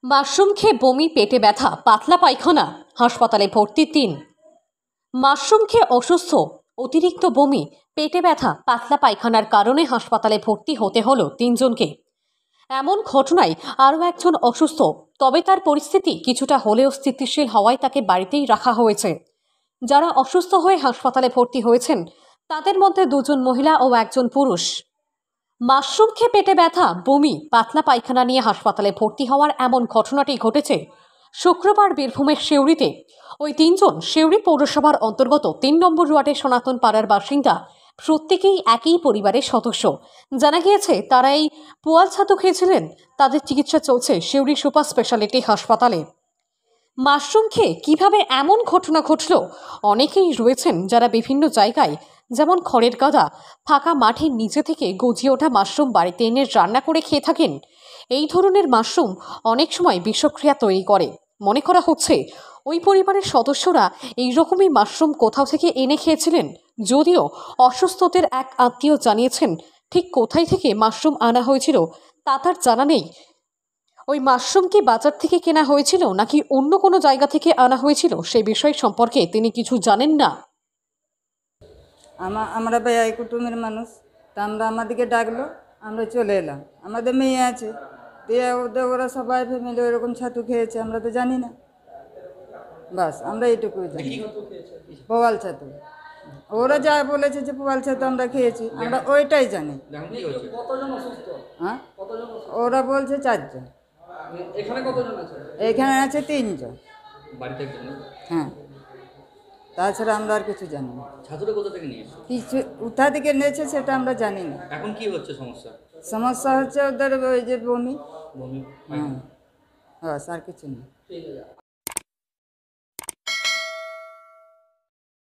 Mushroom খেয়ে বমি, পেটে ব্যথা, পাতলা পায়খানা, হাসপাতালে ভর্তি ৩। মাশরুম খেয়ে অসুস্থ, অতিরিক্ত বমি, পেটে ব্যথা, পাতলা পায়খানার কারণে হাসপাতালে ভর্তি হতে হলো ৩ জনকে। এমন ঘটনায় আরও একজন অসুস্থ, তবে তার পরিস্থিতি কিছুটা হলেও স্থিতিশীল হওয়ায় তাকে বাড়িতেই রাখা হয়েছে। যারা অসুস্থ হয়ে হাসপাতালে ভর্তি হয়েছেন তাদের মধ্যে ২ জন মহিলা ও ১ জন পুরুষ। মাশরুম খেয়ে পেটে ব্যথা, বমি, পাতলা পায়খানা নিয়ে হাসপাতালে ভর্তি হওয়ার এমন ঘটনাটি ঘটেছে শুক্রবার বীরভূমের সিউড়িতে। ওই ৩ জন সিউড়ি পৌরসভার অন্তর্গত ৩ নম্বর ওয়ার্ডের সনাতন পাড়ার বাসিন্দা, প্রত্যেকেই একই পরিবারের সদস্য। জানা গিয়েছে তারা এই পোয়াল ছাতু খেয়েছিলেন। তাদের চিকিৎসা চলছে সিউড়ি সুপার স্পেশালিটি হাসপাতালে। মাশরুম খেয়ে কিভাবে এমন ঘটনা ঘটল? অনেকেই রয়েছেন যারা বিভিন্ন জায়গায়, যেমন খড়ের গাদা, ফাঁকা মাঠের নিচে থেকে গজিয়ে ওঠা মাশরুম বাড়িতে এনে রান্না করে খেয়ে থাকেন। এই ধরনের মাশরুম অনেক সময় বিষক্রিয়া তৈরি করে। মনে করা হচ্ছে ওই পরিবারের সদস্যরা এই রকমই মাশরুম কোথাও থেকে এনে খেয়েছিলেন। যদিও অসুস্থদের এক আত্মীয় জানিয়েছেন ঠিক কোথায় থেকে মাশরুম আনা হয়েছিল তা তার জানা নেই। ওই মাশরুম কি বাজার থেকে কেনা হয়েছিল নাকি অন্য কোনো জায়গা থেকে আনা হয়েছিল সেই বিষয় সম্পর্কে তিনি কিছু জানেন না। আমরা বেয়াই কুটুমের মানুষ, তা আমাদেরকে ডাকলো, আমরা চলে এলাম। আমাদের মেয়ে আছে, দিয়ে ওরা সবাই ফ্যামিলি ওইরকম ছাতু খেয়েছে, আমরা তো জানি না। বাস আমরা এইটুকুই জানি, পোয়াল ছাতু। ওরা যা বলেছে যে পোয়াল ছাতু আমরা খেয়েছি, আমরা ওইটাই জানি। হ্যাঁ, ওরা বলছে 4 জন। এখানে আছে 3 জন। হ্যাঁ, তাছাড়া আমরা আর কিছু জানি না। ছাত্রটা কোথা থেকে নিয়েছে? কিছু কোথা থেকে নিয়েছে সেটা আমরা জানি না। এখন কি হচ্ছে সমস্যা? সমস্যা হচ্ছে ওদের ওই যে বমি। বমি? হ্যাঁ, বাস আর কিছু নেই। ঠিক আছে।